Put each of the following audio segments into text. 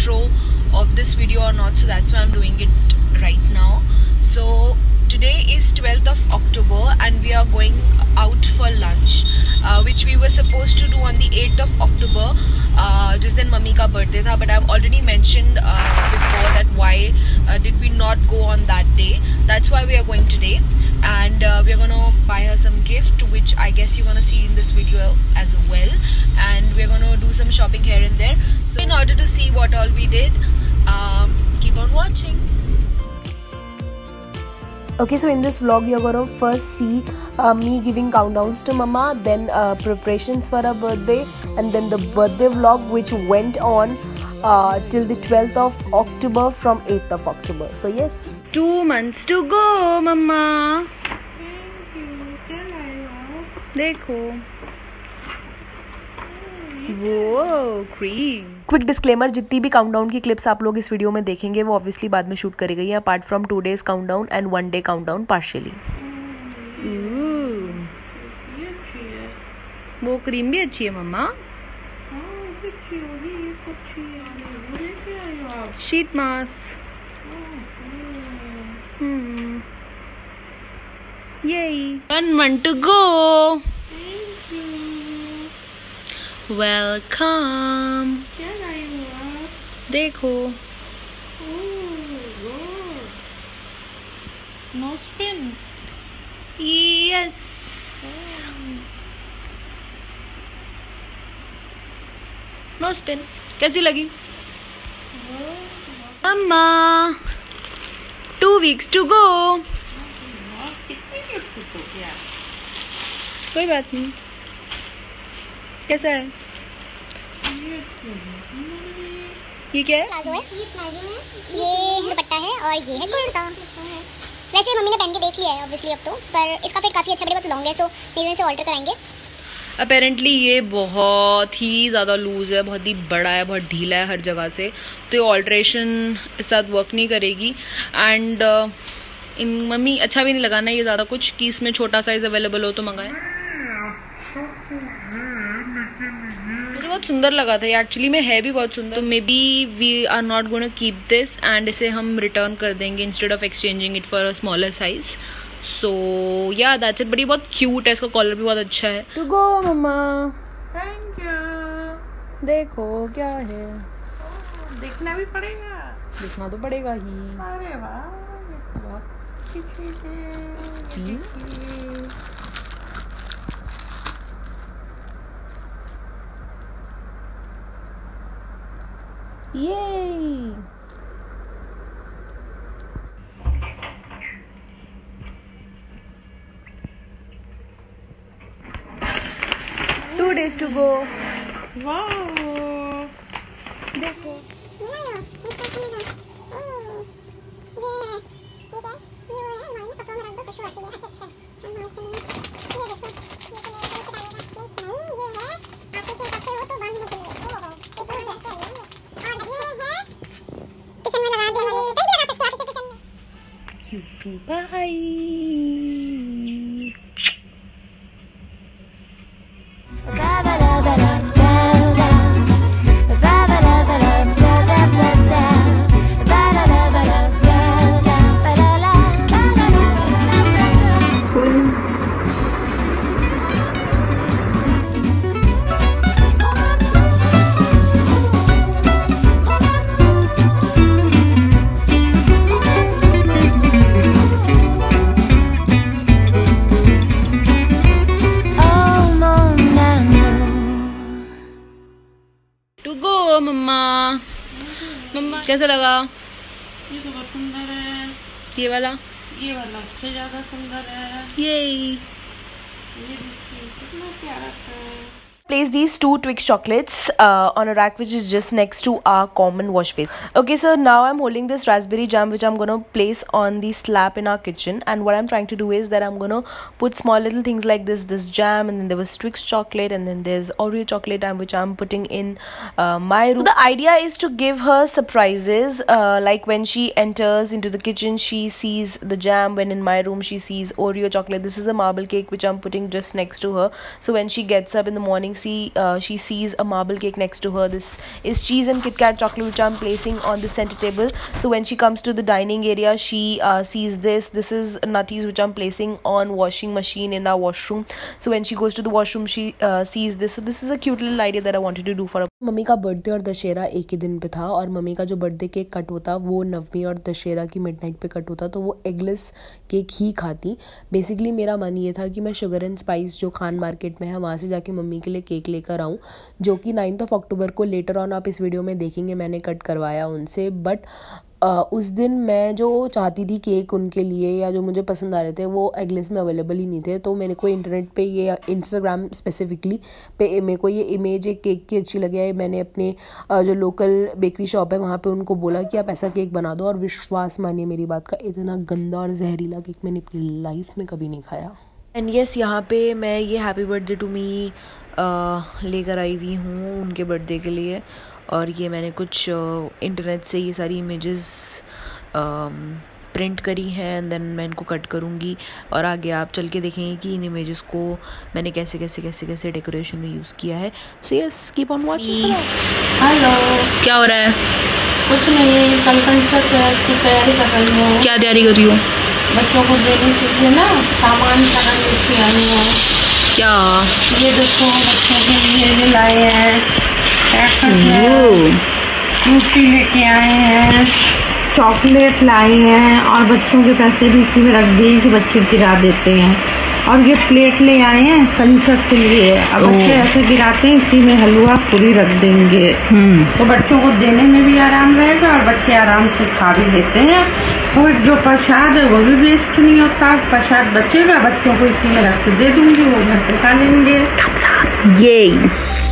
intro of this video or not, so that's why I'm doing it right now. So today is 12th of October and we are going out for lunch, which we were supposed to do on the 8th of October. Just then mummy ka birthday tha, but I've already mentioned before that why did we not go on that day. That's why we are going today, and we are gonna buy her some gift, which I guess you're gonna see in this video as well, and we're gonna do some shopping here and there. So in order to see what all we did, keep on watching. Okay, so in this vlog you're gonna first see me giving countdowns to mama, then preparations for her birthday, and then the birthday vlog which went on till the 12th of October from 8th of October. So yes, 2 months to go mama. देखो वो cream. Quick disclaimer, जितनी भी countdown की clips आप लोग इस video में देखेंगे वो ऑब्वियसली बाद में शूट करी गई है, apart from 2 days countdown and 1 day countdown partially. वो क्रीम भी अच्छी है मम्मा. Sheet mask. Yay! 1 month to go. Welcome. क्या लाई हुआ? देखो. No spin. Yes. No spin. कैसी लगी? मम्मा. 2 weeks to go. कोई बात नहीं. कैसा है? ये क्या है? प्लाजो है, ये दुपट्टा है और ये है कुर्ता. वैसे मम्मी ने पहन के देख लिया है ऑब्वियसली अब तो, पर इसका फिट काफ़ी अच्छा, बड़े बहुत लॉन्ग है, सो मेरे से ऑल्टर कराएंगे. अपेरेंटली ये बहुत ही ज़्यादा लूज़ है, बहुत ही बड़ा है, बहुत ढीला है हर जगह से, तो ये ऑल्ट्रेशन इस साथ वर्क नहीं करेगी. एंड इन मम्मी अच्छा भी नहीं लगाना ये ज़्यादा कुछ कि इसमें छोटा साइज अवेलेबल हो तो मंगाएं. मुझे बहुत सुंदर लगा था ये, एक्चुअली में है भी बहुत सुंदर. तो may be we are not gonna keep this and इसे हम रिटर्न कर देंगे instead of exchanging it for a smaller size. So yeah that's it. But ये बहुत क्यूट है, इसका कलर भी बहुत अच्छा है. टू गो मम्मा. Thank you. देखो क्या है. देखना भी पड़ेगा. दिखना तो पड़ेगा ही. अरे वाह, ये तो बहुत अच्छी चीज है. Yay! Two days to go. वाह, देखो. Bye. मम्मा कैसा लगा? ये तो बहुत सुंदर है. ये वाला उससे ज्यादा सुंदर है. ये देखिए कितना प्यारा सा है. Place these 2 Twix chocolates on a rack which is just next to our common wash base. Okay, so now I'm holding this raspberry jam which I'm gonna place on the slab in our kitchen, and what I'm trying to do is that I'm gonna put small little things like this jam, and then there was Twix chocolate, and then there's Oreo chocolate which I'm putting in my room. So the idea is to give her surprises, like when she enters into the kitchen she sees the jam, when in my room she sees Oreo chocolate. This is a marble cake which I'm putting just next to her, so when she gets up in the morning she sees a marble cake next to her. This is cheese and Kit Kat chocolate which I'm placing on the center table. So when she comes to the dining area, she sees this. This is nutties which I'm placing on washing machine in our washroom. So when she goes to the washroom, she sees this. So this is a cute little idea that I wanted to do for her. मम्मी का birthday और दशहरा एक ही दिन पे था, और mummy का जो बर्थडे केक कट होता वो नवमी और दशहरा की मिडनाइट पे कट होता, तो वो एगलेस केक ही खाती। बेसिकली मेरा मन ये था कि मैं शुगर एंड स्पाइस जो खान मार्केट में है वहाँ से जाके मम्मी के लिए केक लेकर आऊँ, जो कि 9 अक्टूबर को लेटर ऑन आप इस वीडियो में देखेंगे मैंने कट करवाया उनसे। बट उस दिन मैं जो चाहती थी केक उनके लिए या जो मुझे पसंद आ रहे थे वो एगलेस में अवेलेबल ही नहीं थे, तो मेरे को इंटरनेट पे ये इंस्टाग्राम स्पेसिफिकली पे मेरे को ये इमेज एक केक की अच्छी लगी है। मैंने अपने जो लोकल बेकरी शॉप है वहाँ पे उनको बोला कि आप ऐसा केक बना दो, और विश्वास मानिए मेरी बात का, इतना गंदा और जहरीला केक मैंने अपनी लाइफ में कभी नहीं खाया। एंड यस, यहाँ पे मैं ये हैप्पी बर्थडे टू मी लेकर आई हुई हूँ उनके बर्थडे के लिए, और ये मैंने कुछ इंटरनेट से ये सारी इमेजेस प्रिंट करी हैं, एंड देन मैं इनको कट करूँगी और आगे आप चल के देखेंगे कि इन इमेजेस को मैंने कैसे कैसे कैसे कैसे डेकोरेशन में यूज़ किया है। So yes, keep on watching. Hello, क्या हो रहा है? कुछ नहीं, कल कंसर्ट है उसकी तैयारी कर रही हूँ। क्या तैयारी कर रही हो? बच्चों को देने के लिए ना सामान सारा लेके आई हूँ। क्या? ये देखो बच्चों के लिए ये लाए हैं, फ्रूटी लेके आए हैं, चॉकलेट लाई हैं, और बच्चों के पैसे भी इसी में रख दिए कि बच्चे गिरा देते हैं। और ये प्लेट ले आए हैं कंसर्ट के लिए, अब बच्चे ऐसे गिराते हैं, इसी में हलवा पूरी रख देंगे, तो बच्चों को देने में भी आराम रहेगा और बच्चे आराम से खा भी लेते हैं। और जो प्रसाद है वो भी वेस्ट नहीं होता, प्रसाद बचेगा, बच्चों को इसी में रख के दे दूँगी, वो घर पे खा लेंगे। ये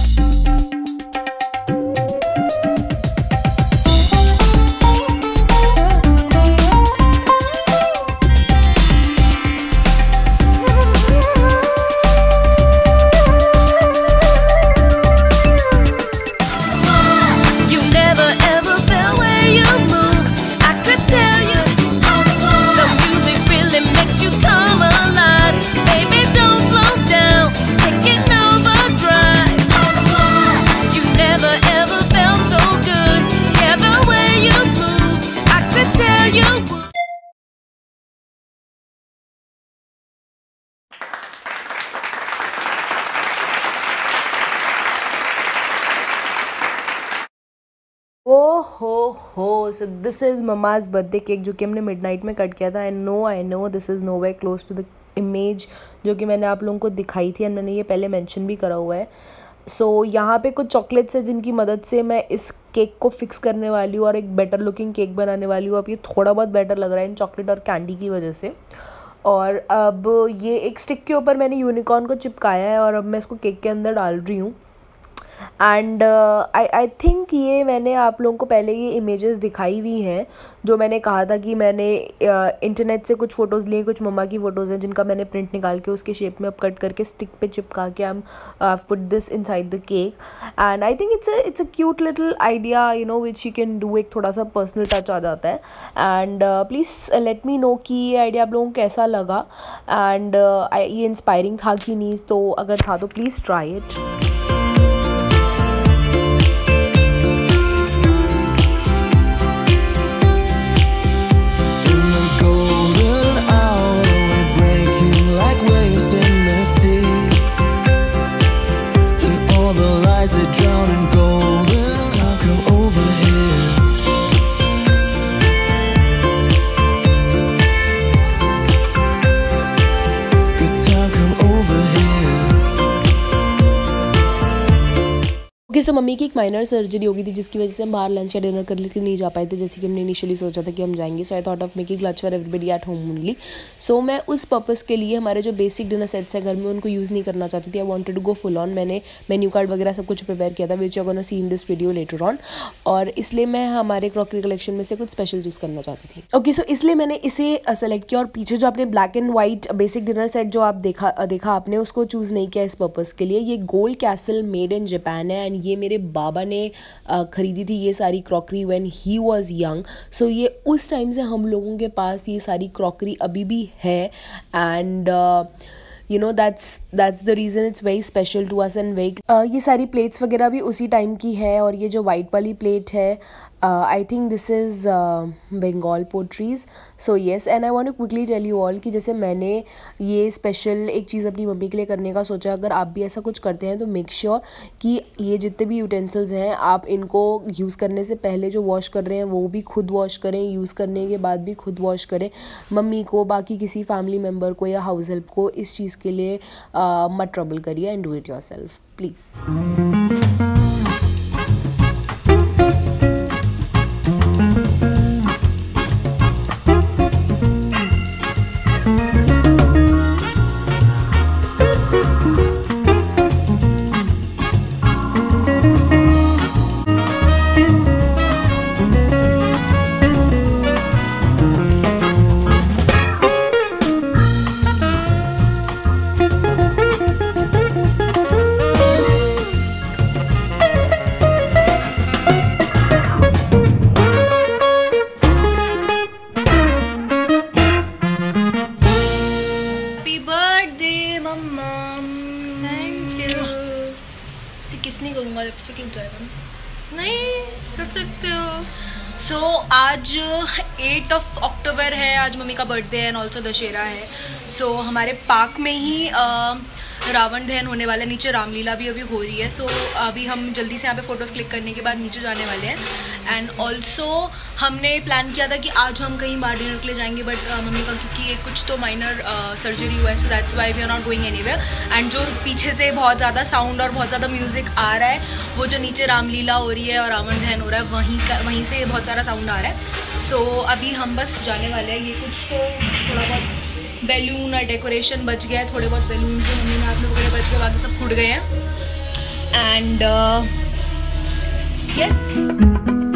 हो so this is mama's birthday cake जो कि हमने मिडनाइट में कट किया था। I know this is no way close to the image जो कि मैंने आप लोगों को दिखाई थी, एंड मैंने ये पहले मेंशन भी करा हुआ है। सो यहाँ पे कुछ चॉकलेट्स है जिनकी मदद से मैं इस केक को फिक्स करने वाली हूँ और एक बेटर लुकिंग केक बनाने वाली हूँ। अब ये थोड़ा बहुत बेटर लग रहा है इन चॉकलेट और कैंडी की वजह से। और अब ये एक स्टिक के ऊपर मैंने यूनिकॉर्न को चिपकाया है और अब मैं इसको केक के अंदर डाल रही हूँ। एंड आई थिंक ये मैंने आप लोगों को पहले ये इमेजेस दिखाई हुई हैं जो मैंने कहा था कि मैंने इंटरनेट से कुछ फ़ोटोज़ लिए, कुछ मम्मा की फ़ोटोज़ हैं जिनका मैंने प्रिंट निकाल के उसके शेप में अब कट करके स्टिक पे चिपका के I put this inside the cake. And I think it's a cute little idea you know which you can do. एक थोड़ा सा पर्सनल टच आ जाता है। And please let me know कि ये आइडिया आप लोगों को कैसा लगा, एंड ये इंस्पायरिंग था कि नहीं, तो अगर था तो प्लीज़ ट्राई इट। सो मम्मी की एक माइनर सर्जरी हो गई थी जिसकी वजह से हम बाहर लंच या डिनर कर लेकर नहीं जा पाए थे जैसे कि हमने इनिशियली सोचा था कि हम जाएंगे। So I thought of making lunch for everybody at home only. So मैं उस पर्पस के लिए हमारे जो बेसिक डिनर सेट्स है घर में उनको यूज़ नहीं करना चाहती थी। I wanted to go full on. मैंने मेन्यू कार्ड वगैरह सब कुछ प्रिपेयर किया था which you are gonna see in this video later on, और इसलिए मैं हमारे क्रॉकरी कलेक्शन में से कुछ स्पेशल चूज़ करना चाहती थी। ओके सो इसलिए मैंने इसे सेलेक्ट किया और पीछे जो आपने black and white basic dinner set जो आप देखा आपने उसको चूज़ नहीं किया इस पर्पज़ के लिए। ये gold castle made in Japan है एंड ये मेरे बाबा ने खरीदी थी ये सारी crockery when he was young. So ये उस टाइम से हम लोगों के पास ये सारी क्रॉकरी अभी भी है। And you know that's the reason it's very special to us and very ये सारी प्लेट्स वगैरह भी उसी टाइम की है। और ये जो वाइट वाली प्लेट है I think this is Bengal potteries. So yes, and I want to quickly tell you all कि जैसे मैंने ये स्पेशल एक चीज़ अपनी मम्मी के लिए करने का सोचा, अगर आप भी ऐसा कुछ करते हैं तो मेक श्योर कि ये जितने भी यूटेंसिल्स हैं आप इनको यूज़ करने से पहले जो वॉश कर रहे हैं वो भी खुद वॉश करें, यूज़ करने के बाद भी खुद वॉश करें। मम्मी को, बाकी किसी फैमिली मेम्बर को या हाउस हेल्प को इस चीज़ के लिए मत ट्रबल करिए and do it yourself please. किसने करूँगा, लिपस्टिक लग जाएगा, नहीं कर सकते हो। सो आज 8 अक्टूबर है, आज मम्मी का बर्थडे है एंड ऑल्सो दशहरा है। सो हमारे पार्क में ही रावण दहन होने वाला है, नीचे रामलीला भी अभी हो रही है। सो अभी हम जल्दी से यहाँ पे फोटोज़ क्लिक करने के बाद नीचे जाने वाले हैं। एंड ऑल्सो हमने प्लान किया था कि आज हम कहीं बाहर डिनर के लिए जाएंगे, बट मम्मी का क्योंकि ये कुछ तो माइनर सर्जरी हुआ है, so that's why we are not going anywhere. And जो पीछे से बहुत ज़्यादा साउंड और बहुत ज़्यादा म्यूज़िक आ रहा है, वो जो नीचे रामलीला हो रही है और रावण दहन हो रहा है, वहीं से बहुत सारा साउंड आ रहा है। सो अभी हम बस जाने वाले हैं। ये कुछ तो थोड़ा बहुत बैलून और डेकोरेशन बच गया है, थोड़े बहुत बैलून जो मम्मी ने हाथ में वगैरह बच गए, बाकी सब फूट गए हैं। एंड यस,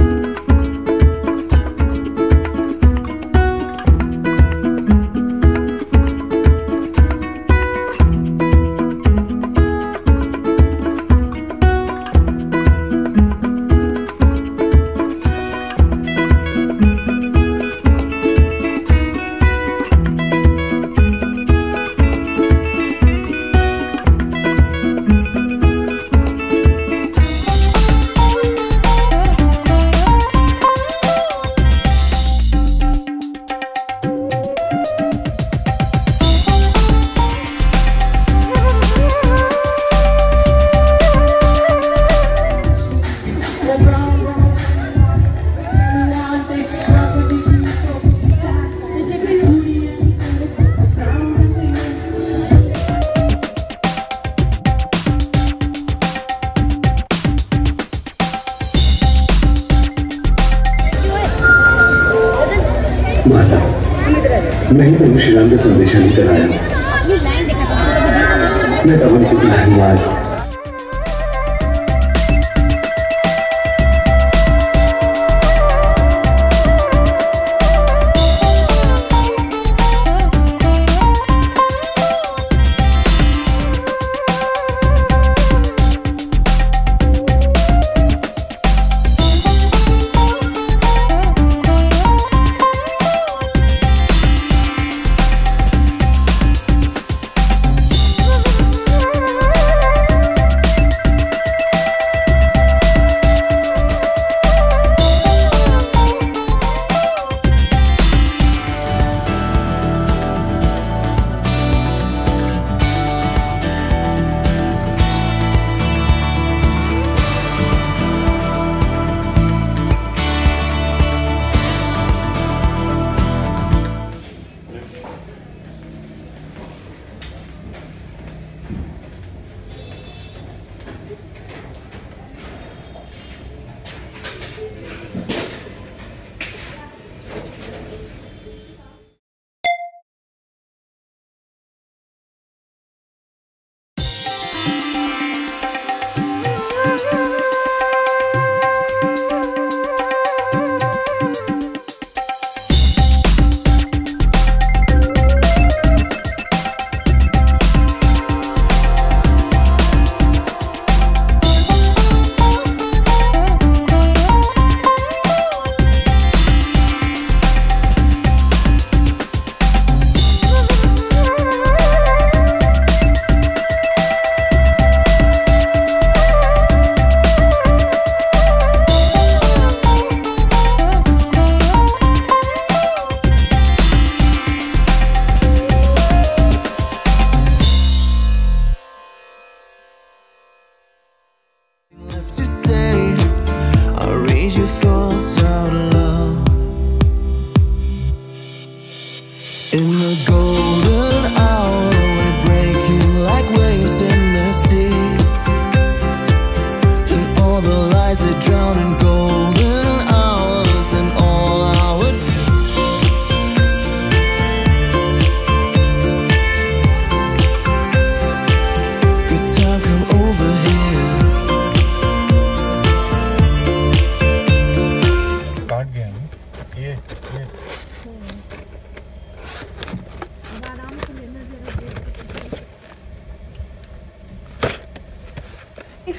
नहीं, मैं विश्राम का संदेश लेकर आया। मैं अमन को धन्यवाद।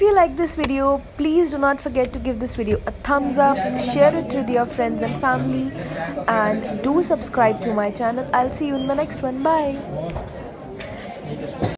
If you like this video, please do not forget to give this video a thumbs up, share it with your friends and family, and do subscribe to my channel. I'll see you in my next one. Bye.